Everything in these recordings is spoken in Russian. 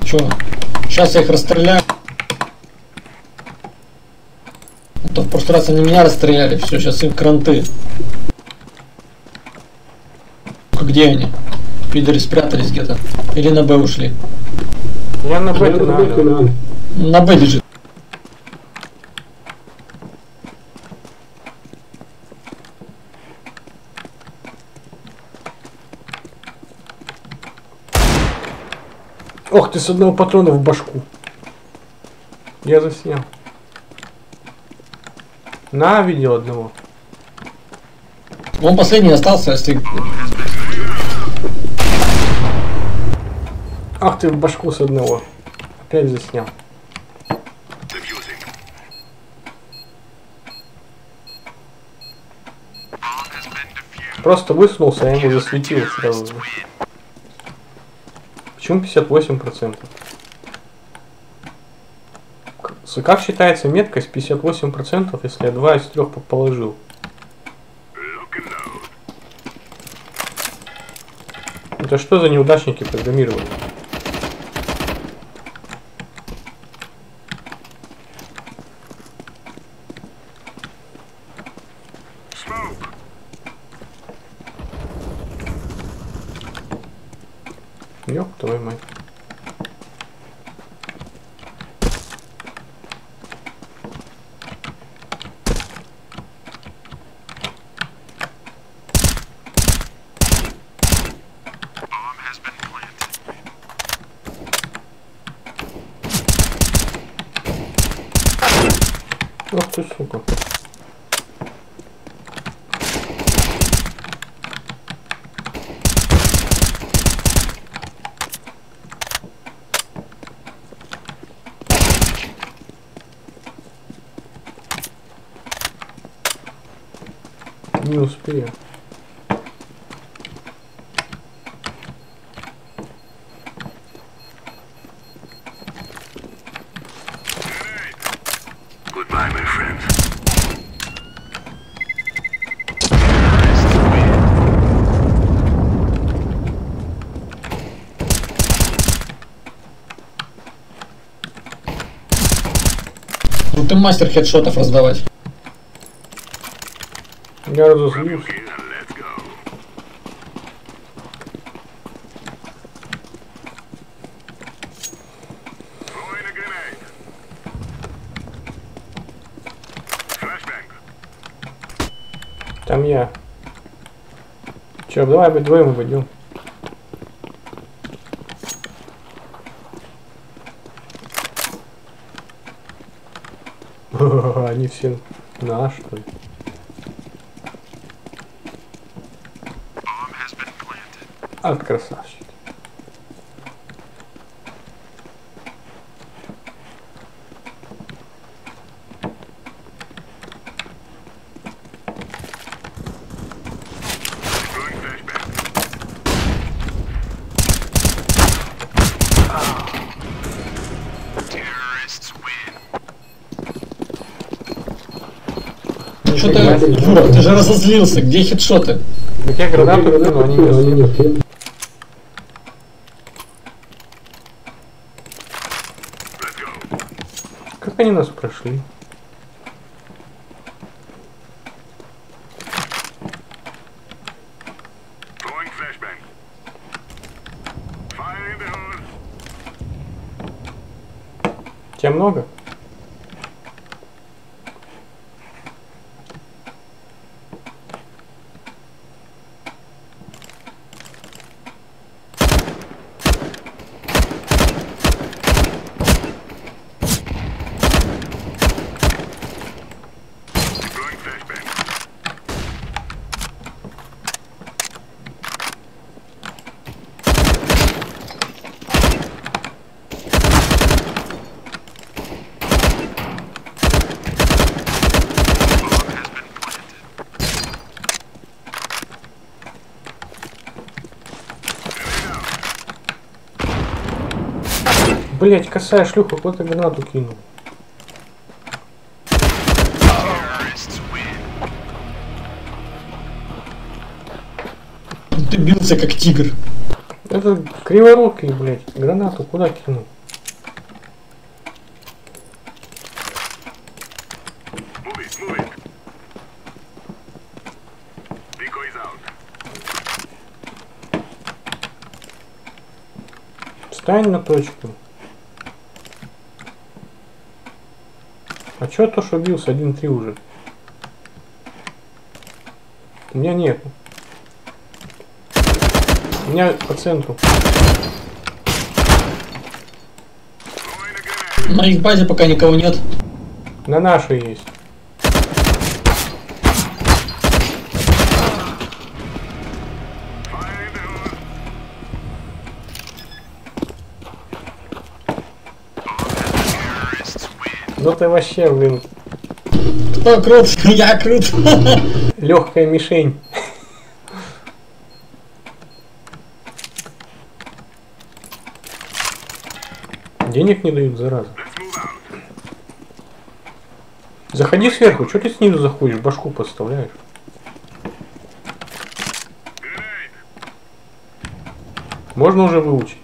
Чё? Сейчас я их расстреляю. А то в прошлый раз они меня расстреляли. Все, сейчас им кранты. Где они? Пидоры спрятались где-то. Или на Б ушли? Я на Б, надо. На Б лежит. Ох ты, с одного патрона в башку. Я заснял. На, видел одного. Он последний остался, если... Ах ты, в башку с одного. Опять заснял. Просто высунулся, а я ему засветил сразу же. Почему 58%? Как считается меткость 58%, если я 2 из 3 положил? Это что за неудачники программировали? Ёб твою мать. Ох ты, сука. Не успею. Goodbye, my friend. Ну ты мастер хедшотов раздавать. Я разозлился. Там я. Че, давай вдвоем войдем. Они все наши, что ли? От красавчик. Что ты, Юра, ты же разозлился, где хедшоты? Так я гранату кинул, они не. Как они нас прошли? Тебя много? Блять, косая шлюха, куда-то гранату кинул. Ты бился как тигр. Это криворукий, блять, гранату куда кинул? Встань на точку. А чё то, что бился 1-3 уже? У меня нет. У меня по центру. На их базе пока никого нет. На нашей есть. Ну ты вообще, блин. Кто крут? Я крут. Легкая мишень. Денег не дают, зараза. Заходи сверху, что ты снизу заходишь, башку подставляешь? Можно уже выучить.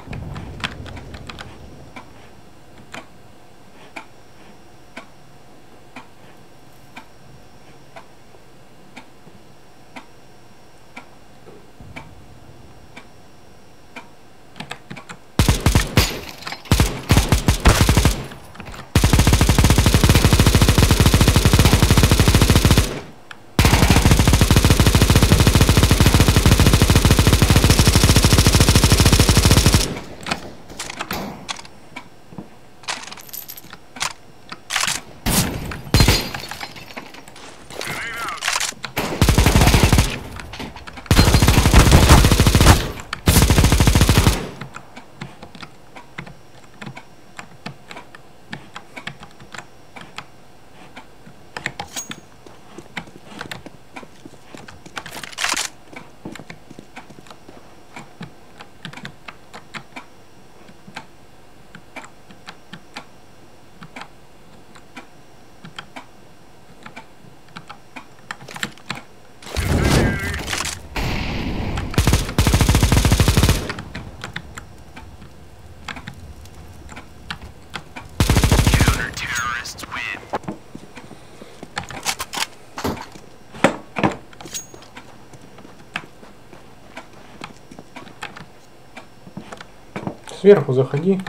Сверху заходи.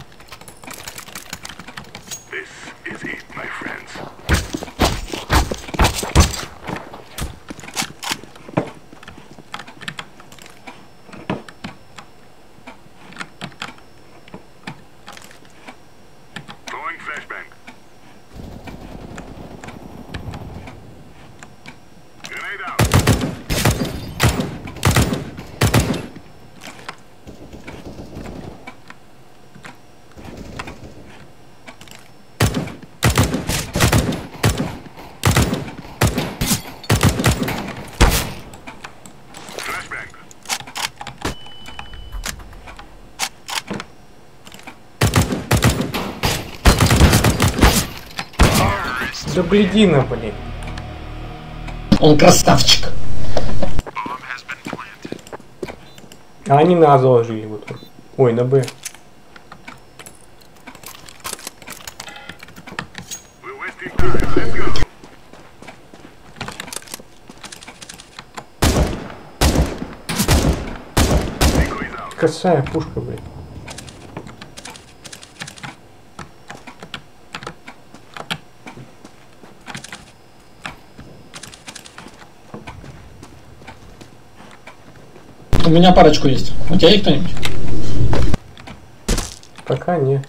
Да блядина, блин. Он красавчик. А они на А заложили вот. Ой, на Б. Косая пушка, блин. У меня парочку есть. У тебя есть кто-нибудь? Пока нет.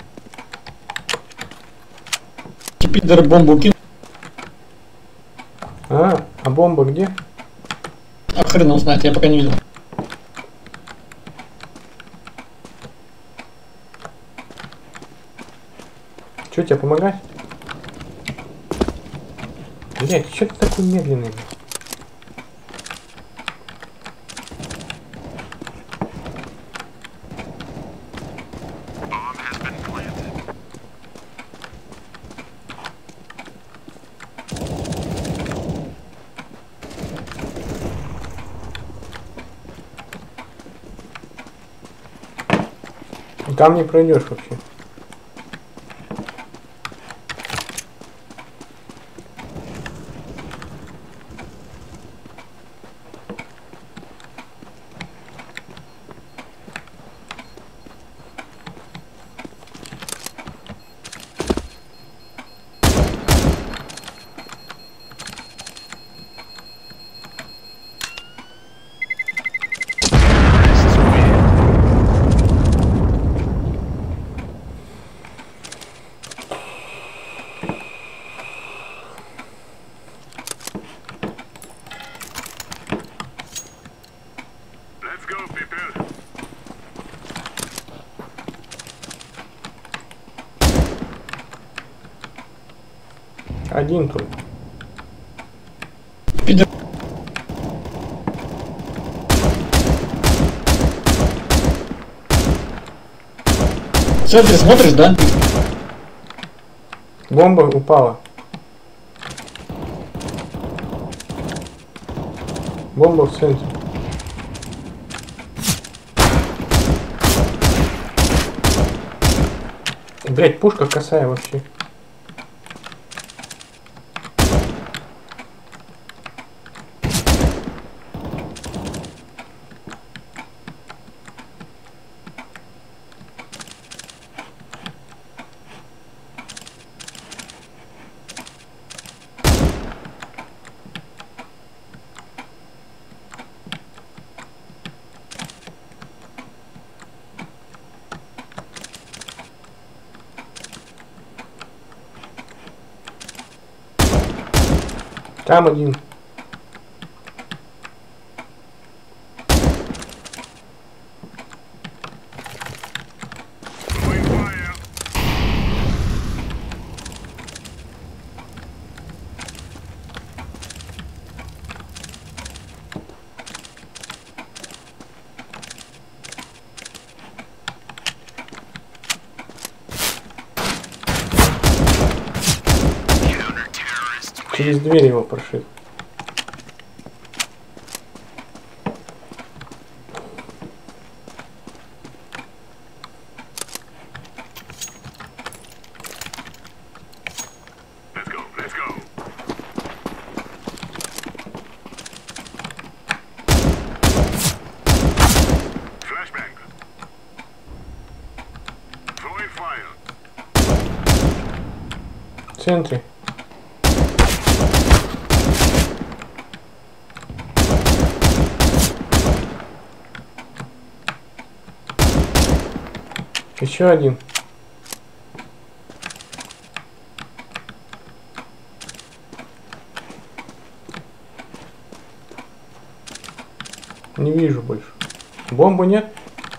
Пидор бомбу кинул. А бомба где? А хрен его знает, я пока не видел. Че, тебе помогать? Блять, что ты такой медленный? Там не пройдешь вообще. Один тут. Пидор. В центре смотришь, да? Бомба упала. Бомба в центре. Блять, пушка косая вообще. Там один. Через дверь его прошит. В центре. Еще один. Не вижу больше. Бомбы нет?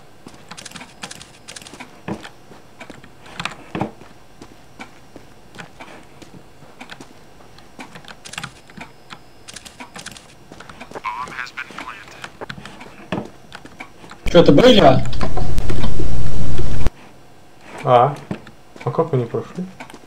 Что, это Б или А? А как они прошли?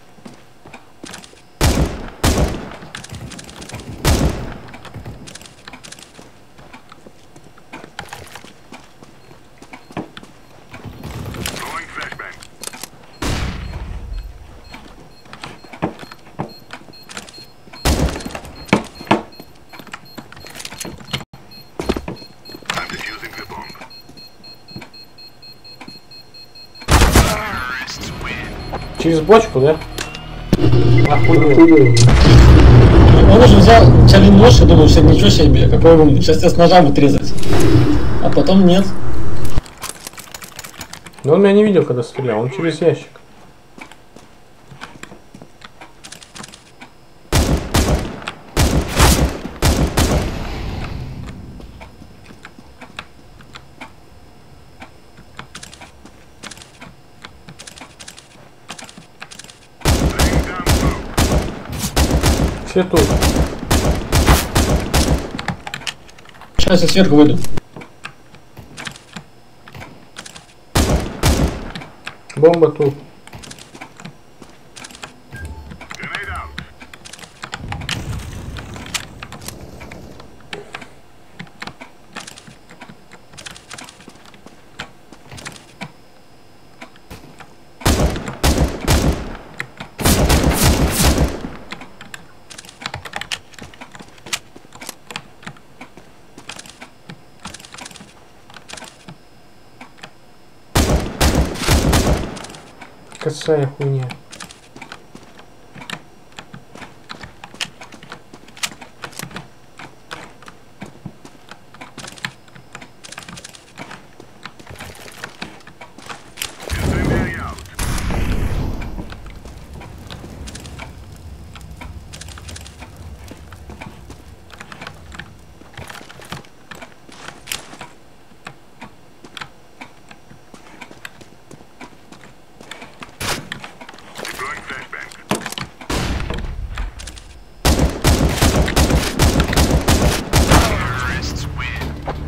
Через бочку, да? Охуел. Он уже взял чарли нож и думал, что ничего себе, какой умный. Сейчас тебя с ножа будет резать. А потом нет. Но он меня не видел, когда стрелял, он через ящик. Все тут. Сейчас я сверху выйду. Бомба тут. Косая хуйня.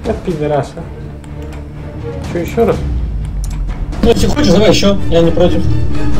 Это пидораса. Что, еще раз? Ну, если хочешь, давай еще, я не против.